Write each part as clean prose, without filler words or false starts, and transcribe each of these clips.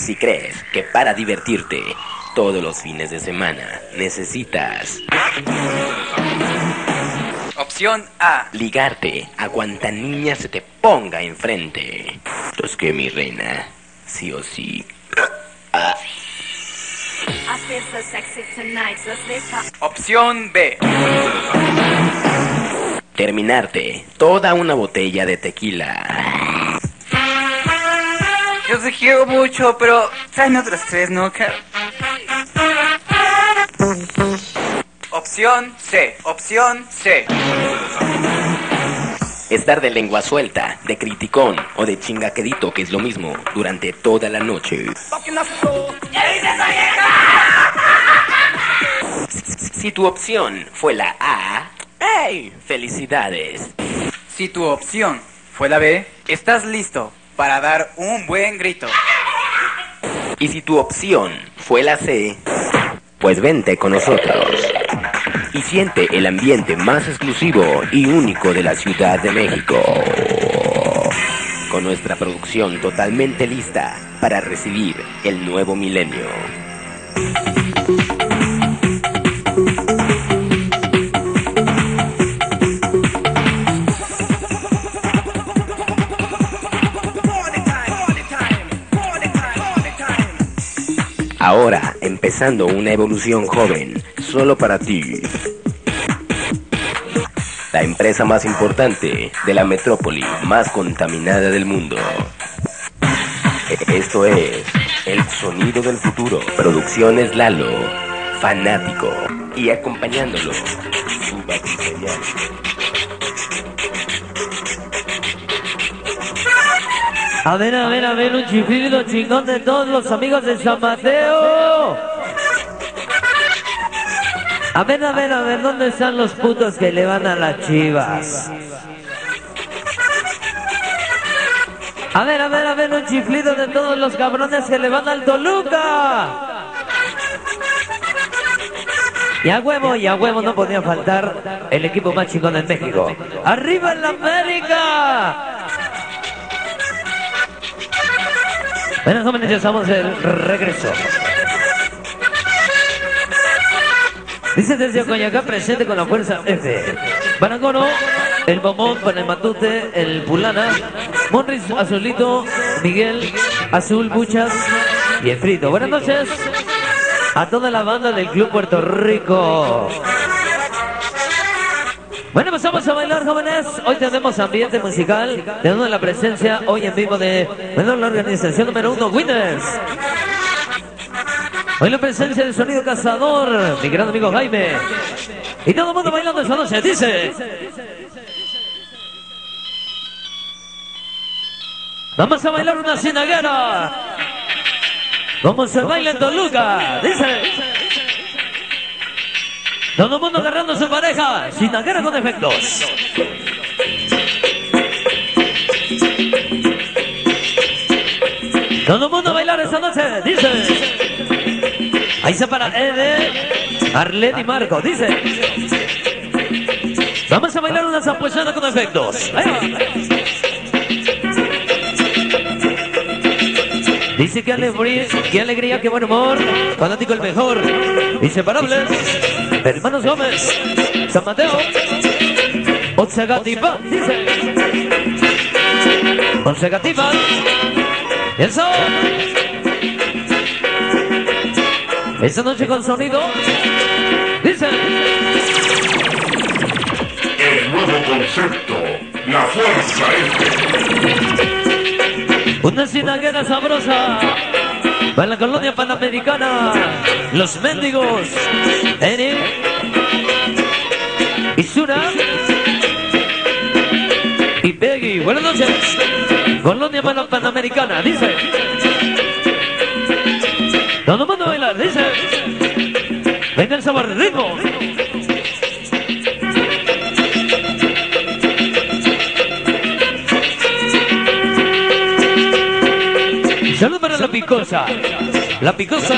Si crees que para divertirte todos los fines de semana necesitas Opción A. ligarte a cuanta niña se te ponga enfrente. Es que mi reina, sí o sí. Opción B. Terminarte toda una botella de tequila. Yo te quiero mucho, pero traen otras tres, ¿no? Opción C. Opción C. Estar de lengua suelta, de criticón o de chingaquedito, que es lo mismo, durante toda la noche. Si tu opción fue la A, ¡hey! ¡Felicidades! Si tu opción fue la B, estás listo para dar un buen grito. Y si tu opción fue la C, pues vente con nosotros y siente el ambiente más exclusivo y único de la Ciudad de México, con nuestra producción totalmente lista para recibir el nuevo milenio. Ahora, empezando una evolución joven, solo para ti. La empresa más importante de la metrópoli más contaminada del mundo. Esto es El Sonido del Futuro. Producciones Lalo, Fanático. Y acompañándolo, su batería. A ver, un chiflido chingón de todos los amigos de San Mateo. A ver, ¿dónde están los putos que le van a las Chivas? A ver, un chiflido de todos los cabrones que le van al Toluca. Y a huevo no podía faltar el equipo más chingón en México. ¡Arriba en la América! Bueno, jóvenes, ya estamos de regreso. Dice desde Coyacán, presente con la fuerza F. Banacono, el Bombón, para el Matute, el Pulana, Monris, Azulito, Miguel, Azul, Buchas y el Frito. Buenas noches a toda la banda del Club Puerto Rico. Bueno, empezamos a bailar, jóvenes. Hoy tenemos ambiente musical. Tenemos la presencia hoy en vivo de la organización número 1, Winners. Hoy la presencia del Sonido Cazador, mi gran amigo Jaime. Y todo el mundo bailando esta noche, dice. Vamos a bailar una cinaguera. Como se baila en Toluca, dice. Todo el mundo agarrando a su pareja, cinaguera con efectos. Todo el mundo a bailar esta noche, dice. Ahí se para Ede, Arlet y Marco, dice. Vamos a bailar una zampuesana con efectos. Ahí va. Dice que alegría, qué buen humor. Fanático el mejor. Inseparables. Hermanos Gómez. San Mateo. Otsegatipa. Dice. Otsegatipa. Y eso. Esta noche con sonido. Dice. El nuevo concepto. La fuerza F. Una cinaguera sabrosa para la colonia panamericana. Los mendigos Eri Isura y Peggy. Buenas noches. Colonia panamericana, dice. Todo el mundo a bailar, dice. Venga el sabor, ritmo. Salud para la picosa. La picosa.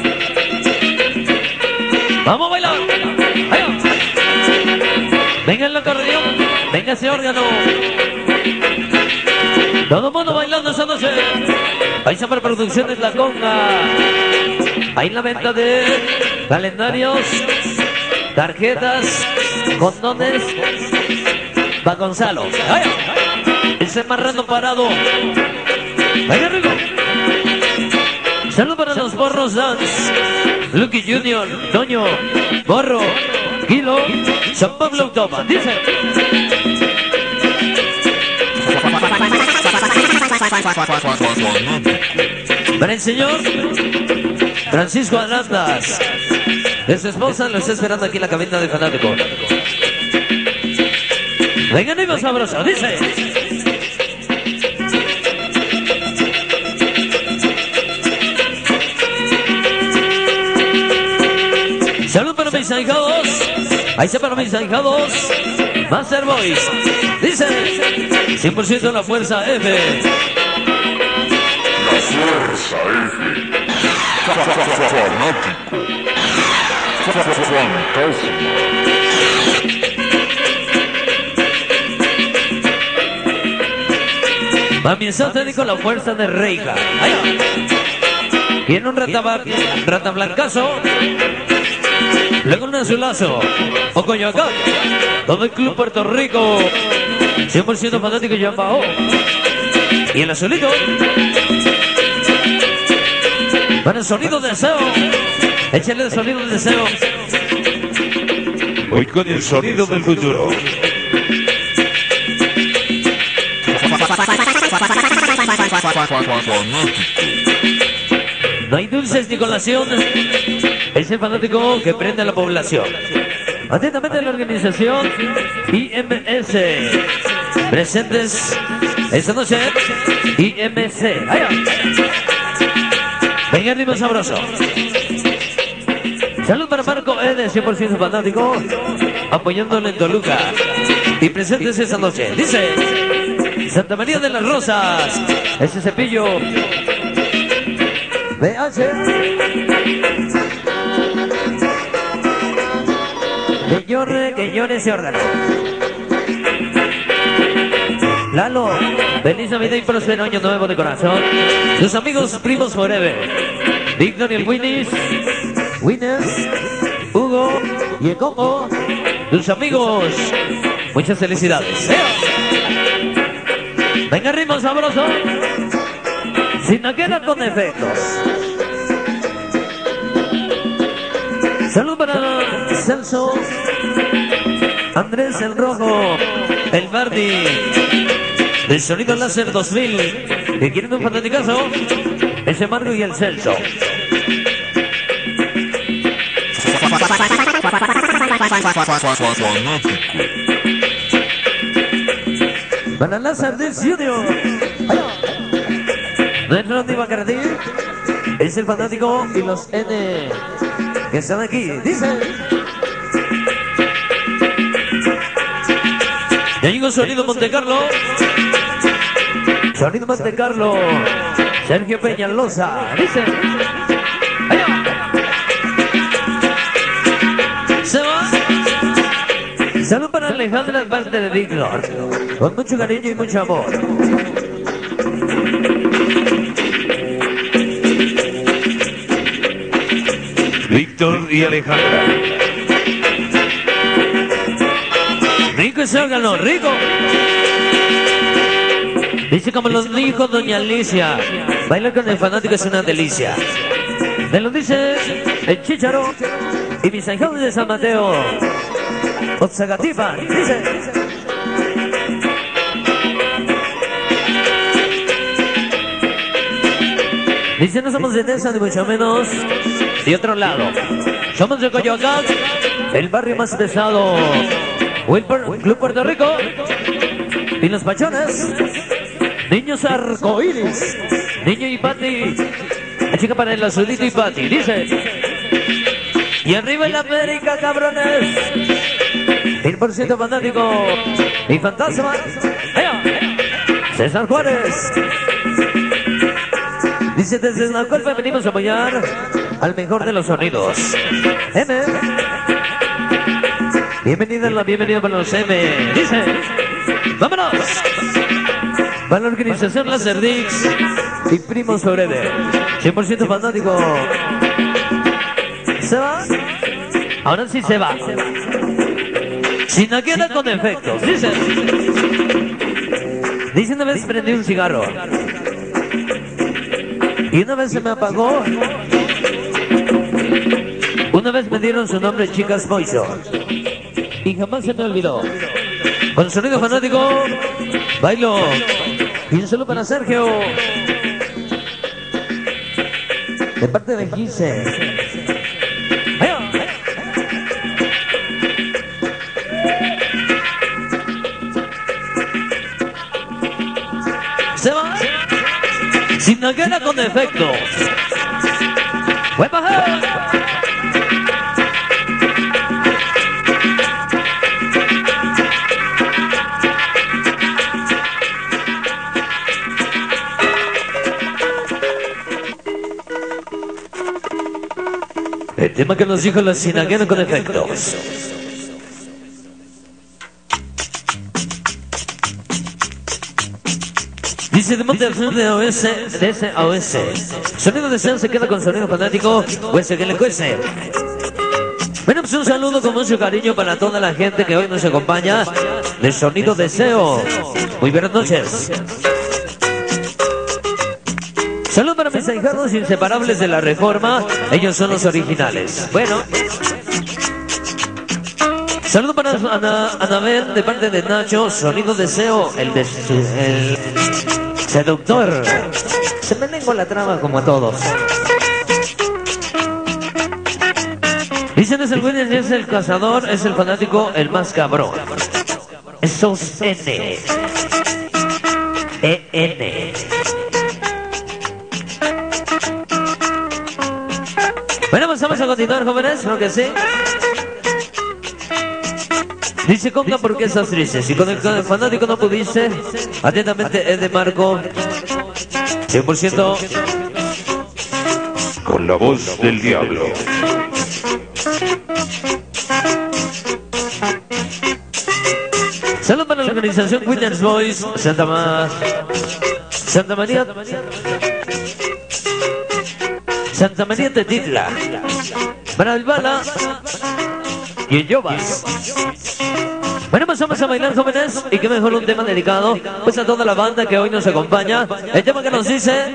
Vamos a bailar. Ahí va. Venga el acordeón. Venga ese órgano. Todo el mundo bailando esa noche. Ahí Paisa para Producciones La Conga. Ahí en la venta de calendarios, tarjetas, condones. Va Gonzalo. Ese marrano parado. Venga, Rico. Saludos para los Borros Dance. Lucky Junior, Toño, Borro, Kilo, San Pablo Automa. Dice. Para el señor Francisco Arandas, de su esposa, lo está esperando aquí en la cabina de Fanático. Venga, amigo sabroso, dice. Salud para mis ahijados. Ahí está para mis ahijados. Master Boys. Dice 100% la fuerza F. La fuerza F. Fanático. Fantasma. Mami está con la fuerza de Reika. Tiene un rata blancazo. Luego un azulazo. O Coyoacán. Todo el club Puerto Rico. 100% fanático Yambao. Y el azulito. Para el sonido de deseo. Échale el sonido de deseo. Hoy con el sonido del futuro. No hay dulces ni colación. Es el fanático que prende a la población. Atentamente la organización IMS. Presentes esta noche. IMC. Allá. Venga, ritmo sabroso. Salud para Marco E de 100% fanático. Apoyándole en Toluca. Y presentes esta noche. Dice Santa María de las Rosas. Ese cepillo. BH. Que llore ese órgano. Lalo, feliz Navidad y próspero año nuevo de corazón. Sus amigos primos forever. Víctor y el Winners, Hugo y el Congo. Tus amigos. Muchas felicidades. Venga, ritmo sabroso. Sin naquera con efectos. Salud para Celso, Andrés el Rojo, el Bardi, del Sonido Láser 2000, que quieren un fanaticazo, ese Marco y el Celso. Para Lázaro del Junior. Nuestro Andy Bacardí es el fanático y los N que están aquí. Dice. Ya llegó Sonido Montecarlo. Sonido Montecarlo. Sergio Peñalosa. Dice. Se va. Salud para Alejandra de parte de Víctor. Con mucho cariño y mucho amor. Víctor y Alejandra. Rico ese órgano, rico. Dice como lo dijo doña Alicia. Bailar con el fanático es una delicia. Me lo dice el Chícharo y mis ahijados de San Mateo. Otzagatipa, dice. Dice, no somos de Nesa, ni mucho menos de otro lado. Somos de Coyoacán, el barrio más pesado. Club Puerto Rico. Y los pachones. Niños arcoíris. Niño y Pati. La chica para el azulito y Pati. Dice. Y arriba en la América, cabrones. 100% fanático. Y fantasma. César Juárez. Dice, desde la cual venimos a apoyar al mejor de los sonidos. M. Bienvenida para los M. Dice, vámonos. Para la organización Laserdix y Primo Forever. 100% fanático. ¿Se va? Ahora sí se va. Sin queda con efectos. Dice una vez prendí un cigarro. Y una vez se me apagó. Una vez me dieron su nombre, Chicas Moiso. Y jamás se me olvidó. Con sonido fanático, bailo. Y un saludo para Sergio. De parte de Gise. Se va. Sin naguera con efectos. ¡Huepa! El tema que nos dijo la Sinaguera con efectos. Dice de Monte de OS, de ese a OS. Sonido de Sean se queda con sonido fanático, cueste que le cueste. Bueno, pues un saludo con mucho cariño para toda la gente que hoy nos acompaña de Sonido Deseo. Muy buenas noches. Saludos para mis ahijados inseparables de la Reforma. Ellos son los originales. Bueno. Saludos para Anabel de parte de Nacho. Sonido Deseo. El seductor. Se me lengua la trama como a todos. Dicen es el Williams, es el cazador, es el fanático, el más cabrón. Esos N. E-N. Bueno, pues vamos a continuar, jóvenes, ¿no que sí? Dice Conga, ¿por qué estás triste? Si con el fanático no pudiste, atentamente es de Marco. 100%. Con la voz del diablo. Saludos para la organización Williams Boys, Santa María Tetitla, para el Bala y el Yobas. Bueno, pues vamos a bailar, jóvenes, y qué mejor un tema dedicado pues a toda la banda que hoy nos acompaña. El tema que nos dice: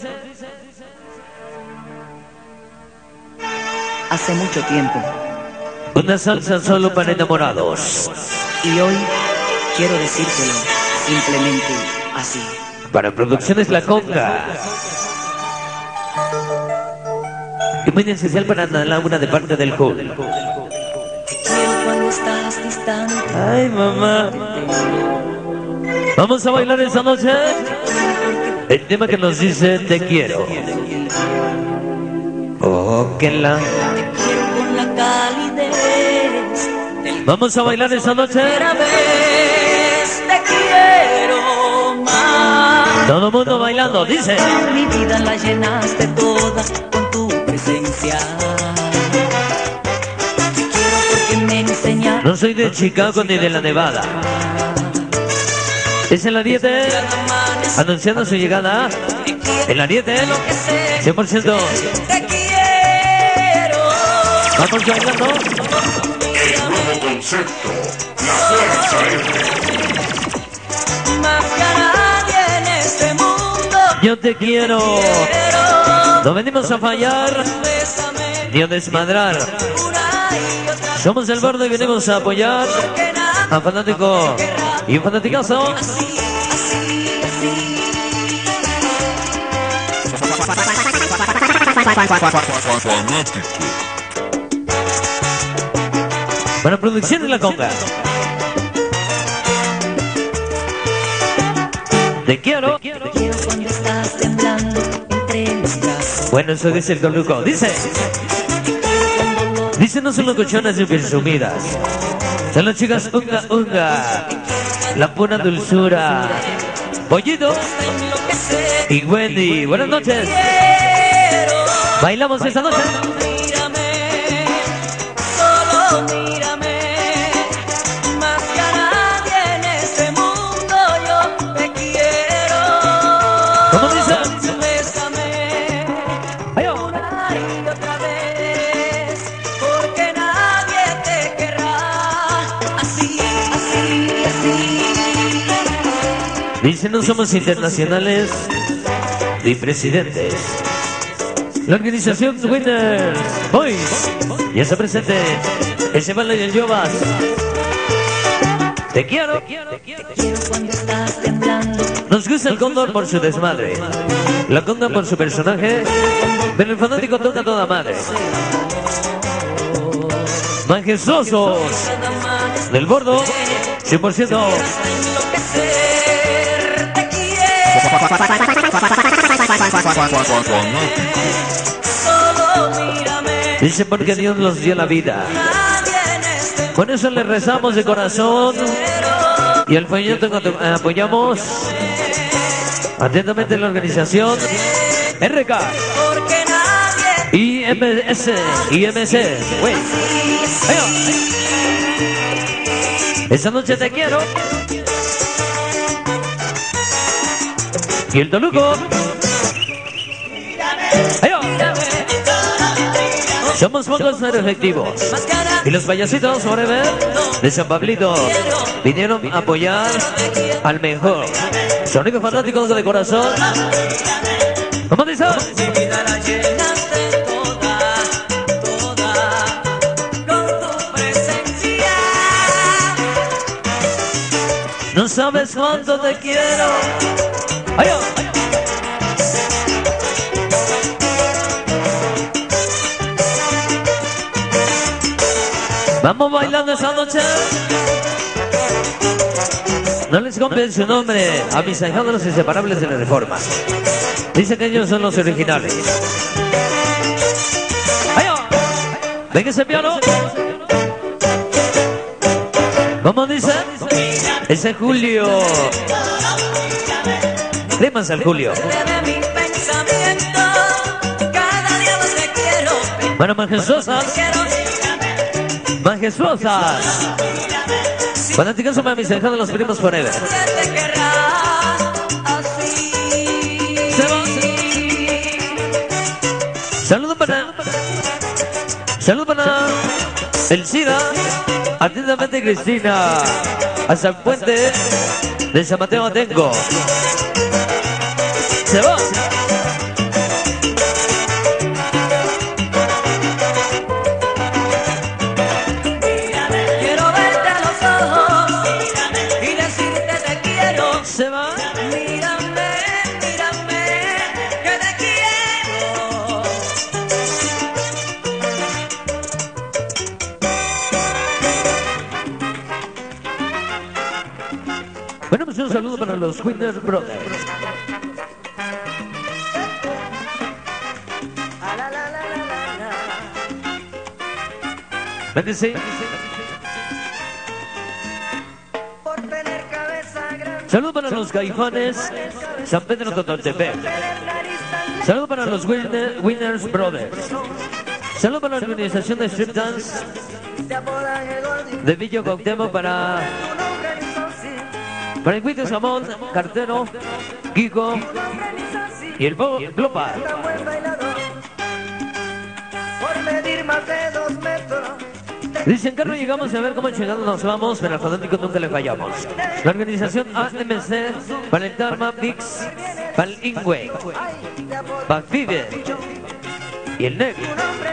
hace mucho tiempo, una salsa solo para enamorados. y hoy quiero decírtelo simplemente así. Para Producciones La Conga. Y muy especial para Ana Laura de parte del Cool. Quiero cuando estás distante. Ay, mamá. Vamos a bailar esta noche el tema que nos dice te quiero. Oh, que la... Quiero con la calidez del Vamos a bailar esta noche. primera vez. Te quiero más. Todo el mundo bailando, dice. Mi vida la llenaste toda con tu presencia. Te quiero porque me enseñaste. No soy de Chicago ni de la Nevada. Es el Ariete anunciando su llegada. El Ariete 100%. Te quiero. Vamos bailando. El nuevo concepto, la fuerza F. Más que a nadie en este mundo. Yo te quiero. No venimos a fallar Bésame ni a desmadrar. una y otra. Somos el Bardo y venimos a apoyar Que nada a fanático y un fanaticazo. así, así, Para Producciones La Conga. Te quiero. quiero cuando estás temblando entre los brazos. Bueno, eso dice el Coluco. Dice no son locochonas ni presumidas. Son las chicas unga unga. La pura dulzura. Pollito y Wendy. Buenas noches. Bailamos esta noche. Mírame, solo mírame. Más que a nadie en este mundo yo te quiero. Dice, no somos internacionales ni presidentes. La organización Winners Boys ya está presente. Ese Ballo y el Yobas. Te quiero. Te quiero cuando estás temblando. Nos gusta el Cóndor por su desmadre, la Conda por su personaje, pero el fanático toca toda madre. Majestuosos del Bordo, 100%. Dice porque Dios nos dio la vida. Por eso le rezamos de corazón. Y al folleto apoyamos atentamente la organización RK IMC. Wey. Esta noche te quiero. Y el Toluco. Somos pocos pero efectivos. Y los payasitos forever de San Pablito vinieron a apoyar al mejor. Sonido fanáticos de corazón. ¿Cómo dice? No sabes cuánto te quiero. ¡Ay, ay! Vamos bailando esa noche. No les compren su nombre a mis ahijados los inseparables de la Reforma. Dicen que ellos son los originales. ¡Ay, ay! ¿Ven ese piano? ¿Cómo dice? Ese Julio. Rímanse al Julio. Bueno, majestuosas. Majestuosas. Fanáticas son mis hijas de los primos forever. Saludos para el Cira. Atentamente Cristina. Hasta el puente de San Mateo Atenco. Se va. Bueno, pues un saludo para los Winners Brothers. Véndese. Saludo para los Caifanes San Pedro Totoltepec. Saludo para los Winners Brothers. Saludo para la organización de Strip Dance de Villa Cuauhtémoc para el Cuito Samón, Cartero, Kiko y el Glopar. Dicen que no llegamos a ver cómo chingados nos vamos, pero al fanático nunca le fallamos. La organización AMC para el Dharma Pix, para el Ingwe, para Vive y el Neg.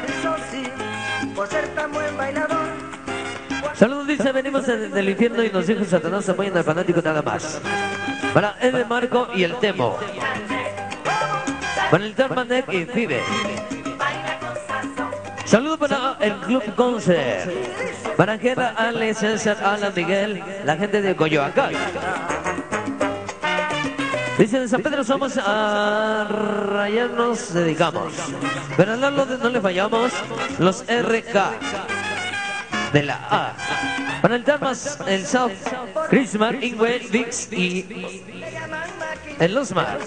Saludos, dice, venimos del infierno y nos dijo Satanás, apoyan al fanático nada más. Para Ede Marco y el Temo. Para el Dharma Neg y Vive. Saludos para el Club Concert. Para Angela, Ale, César, Alan, Miguel, la gente de Coyoacán. Dice, de San Pedro somos a rayar nos dedicamos. Pero al lado no le fallamos, los RK de la A. Para el Damas, el South, Christmas, Ingwe, Vix y el Losmar.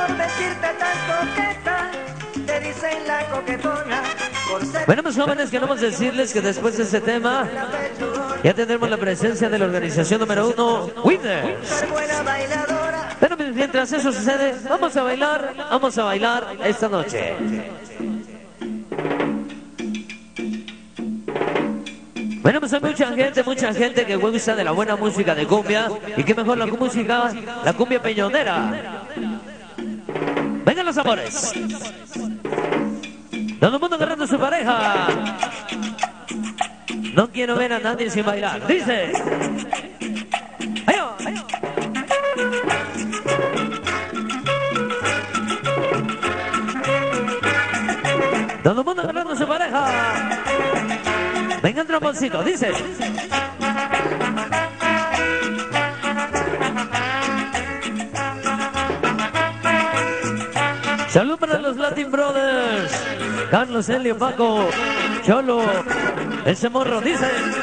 Bueno, pues jóvenes, queremos decirles que después de este tema ya tendremos la presencia de la organización número 1, Winners. Pero mientras eso sucede, vamos a bailar esta noche. Bueno, pues hay mucha gente que gusta de la buena música de cumbia. Y qué mejor la música, la cumbia peñonera. Vengan los amores. Todo el mundo agarrando a su pareja. No quiero ver a nadie sin bailar. Dice. ¡Ayo! ¡Ayo! Todo el mundo agarrando a su pareja. Venga el tromboncito, dice. Salud para los Latin Brothers. Carlos, Helio, Paco, Cholo, ese morro, dice.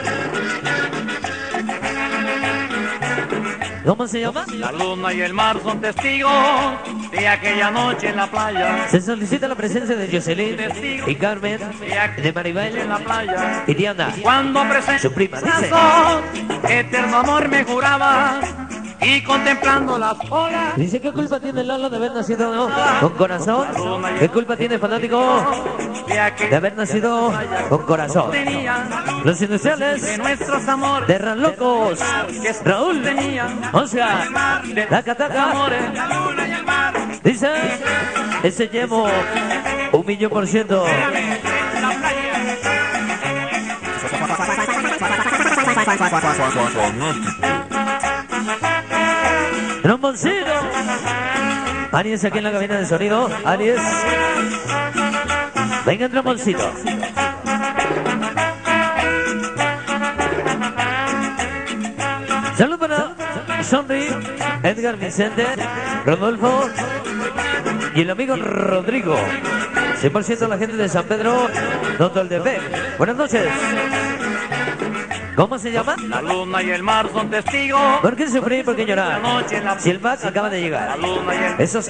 ¿Cómo se llama? La luna y el mar son testigos de aquella noche en la playa. Se solicita la presencia de Jocelyn y Carmen, de Maribel En la playa. y Diana. Cuando presente Su prima, dice. eterno amor me juraba. Y contemplando las olas. Dice, ¿qué culpa tiene Lalo de haber nacido con corazón? ¿Qué culpa tiene fanático de haber nacido con corazón? Los industriales De nuestros amores. de Ran Locos, Raúl, Oscar, la Cataca, dice, ese llevo 1.000.000%. Tromboncito. Aries aquí en la cabina de sonido. Aries. Venga, tromboncito. Salud para Sonri, Edgar Vicente, Rodolfo y el amigo Rodrigo. 100% la gente de San Pedro, Notoldepec. Buenas noches. ¿Cómo se llama? La luna y el mar son testigos. ¿Por qué sufrir? ¿Por qué llorar? Si el Mac acaba de llegar. La luna y el Esos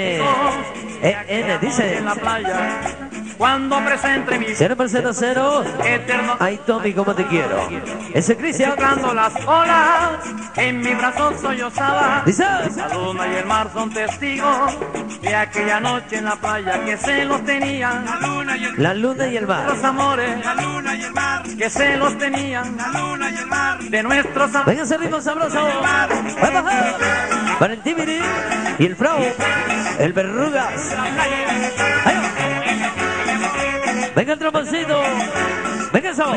N, dice. en la playa. Cuando presente mi 0%, eterno. ay Tommy, cómo te quiero. Ese Cristian. Tocando las olas, en mi brazo sollozaba. Dice. La luna y el mar son testigos de aquella noche en la playa que se los tenían. La luna y el mar. Nuestros amores, la luna y el mar, que se los tenían. La luna y el mar, de nuestros amores. Venga ese ritmo sabroso. Va a bajar. Para el Tibiri y el Frau. El Verrugas. Ahí va. Venga el tromboncito. Venga eso.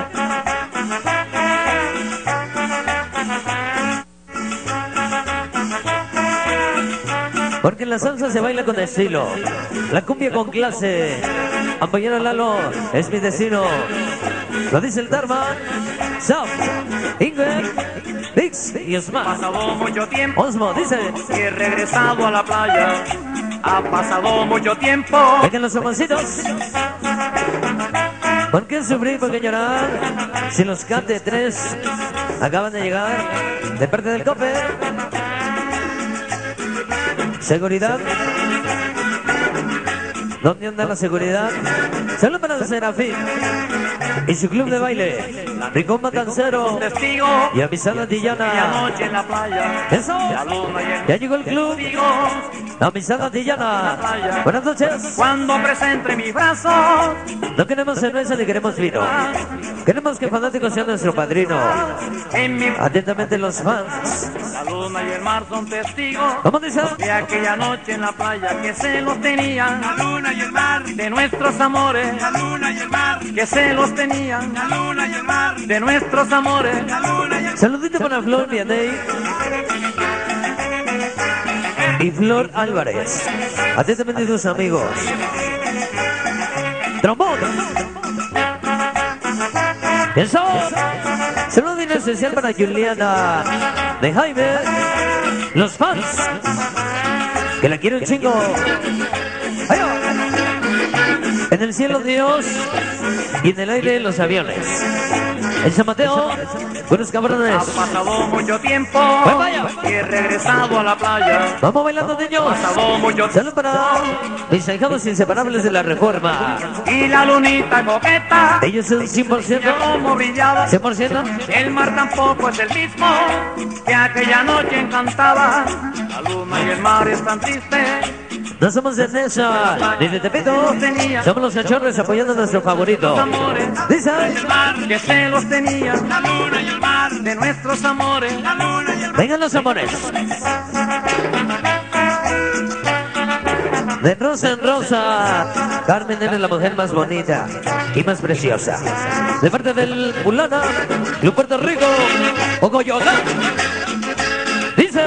Porque en la salsa se baila con estilo. La cumbia con clase. Apoyar a Lalo es mi destino. Lo dice el Dharma. Sam, Ingrid, Vix y Osman. Pasado mucho tiempo Osmo dice. y he regresado a la playa. Ha pasado mucho tiempo. Vengan los tromboncitos. ¿Por qué sufrir? ¿Por qué llorar? Si los cante 3 acaban de llegar de parte del COPE. Seguridad. ¿Dónde anda la seguridad? Saludos para el Serafín y su club de baile. Ricón Matancero Testigo y Avisada y Tillana. anoche en la playa. Eso. La luna y el Ya llegó el club. testigo. Avisada Tillana. Buenas noches. Cuando presente mis brazos. No queremos cerveza ni queremos vino. Queremos que Fanáticos sea nuestro padrino. En mi Atentamente los fans. la luna y el mar son testigos ¿Cómo dice? de aquella noche en la playa que se los tenían. La luna y el mar de nuestros amores. La luna y el mar que se los tenían. La luna y el mar de nuestros amores. La luna y el Saludito para Flor Vianey y Flor Álvarez. Atentamente sus amigos. Trombón. Eso. Saludo bien especial para Juliana de Jaime. Los fans. Que la quiero un chingo. ¡Ay, oh! En el cielo Dios y en el aire los aviones. En San Mateo, buenos cabrones. ha pasado mucho tiempo Vaya. y he regresado a la playa. Vamos bailando, niños. Pasado mucho Salud para mis ahijados inseparables de la Reforma. y la lunita coqueta. Ellos son 100%. Como brillaba. 100%. El mar tampoco es el mismo que aquella noche encantaba. La luna y el mar están tristes No somos de Nesa, ni de Tepito. Somos los cachorros apoyando a nuestro favorito. Dice que se los tenían la luna y el mar de nuestros amores. La luna y el mar. vengan los amores. De rosa en rosa, Carmen eres la mujer más bonita y más preciosa. De parte del Pulana, Club Puerto Rico, Ocoyola. Dice.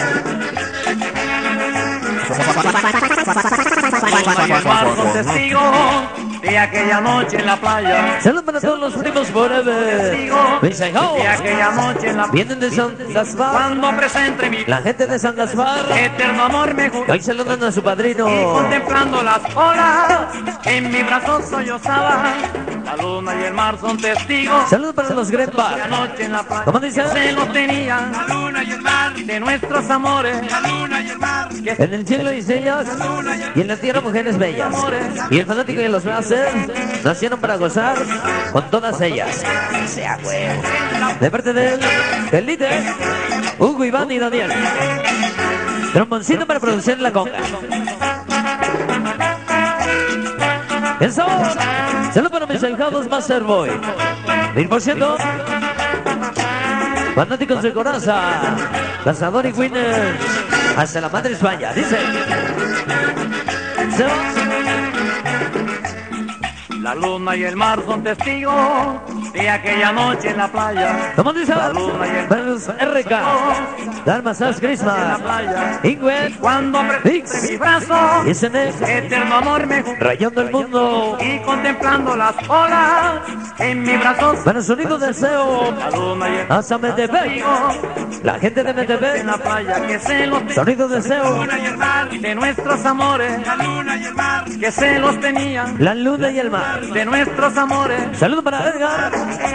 Son testigos de aquella noche en la playa. Saludos para todos los primos forever. Dice, oh, De aquella noche en la playa. vienen de San Gaspar. Cuando presente mi La gente de San Gaspar. eterno amor me juró. Hoy saludan a su Y padrino. contemplando las olas, en mi brazo sollozaba. La luna y el mar son testigos. Saludos para los La Grempa. noche en la playa. ¿Cómo dice? Se los tenían. La luna y el mar de nuestros amores. La luna y el mar. En el cielo hay sellas y en la tierra mujeres bellas. Y el fanático y los blases nacieron para gozar con todas ellas. Sea huevo. De parte de él, Elite, Hugo, Iván y Daniel. Tromboncito para producir la conga. Eso. Saludos para mis ahijados Masterboy. 1000%. Fanáticos de Coraza. Cazador y Winners. Hasta la madre España. Dice. Se va. La luna y el mar son testigos de aquella noche en la playa. ¿Cómo dice? La luna y el mar Versus RK. Dalmasas en la Christmas. playa. Ingrid. Cuando presente mi brazo, Y SN. eterno amor me juró. Rayando el mundo. Y contemplando las olas, en mi brazo. Para sonido deseo. La luna y el Hasta Metepec. La gente de en Metepec. la playa que se los Sonido deseo. de nuestros amores. La luna y el mar que se los tenían. La luna y el mar. De nuestros amores. Saludos para Edgar.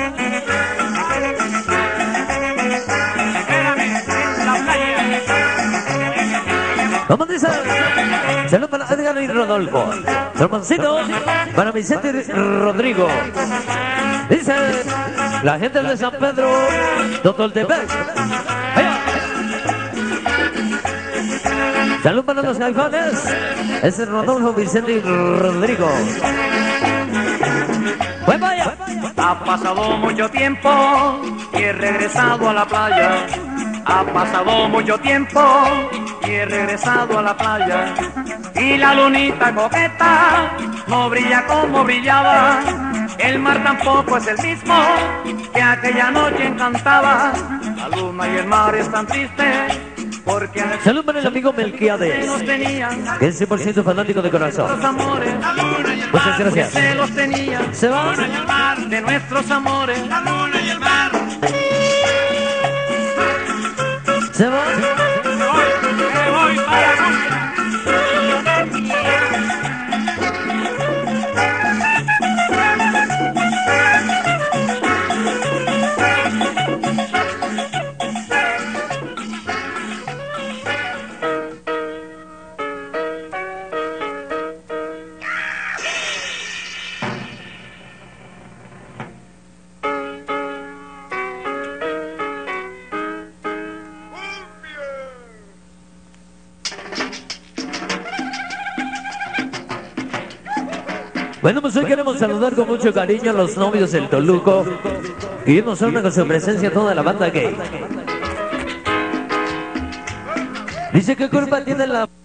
¿Cómo dice? Saludos para Edgar y Rodolfo. Tromboncito para Vicente y Rodrigo. Dice la gente de San Pedro, Totoltepec. Allá. Saludos para los caifanes. Ese es Rodolfo, Vicente y Rodrigo. Pues vaya. Ha pasado mucho tiempo y he regresado a la playa. Ha pasado mucho tiempo y he regresado a la playa. Y la lunita coqueta no brilla como brillaba. El mar tampoco es el mismo que aquella noche encantaba. La luna y el mar están tristes porque han Saludos para el amigo Melquiades, los tenían. que es 100% fanático de corazón. Nuestros amores, la luna y el Muchas mar, gracias. que se los tenían. Se va. La luna y el mar de nuestros amores, la luna y el mar. Se va. Me voy para Bueno, pues hoy queremos saludar con mucho cariño a los novios del Toluco y irnos a una con su presencia toda la banda gay. Dice, ¿qué culpa tiene la...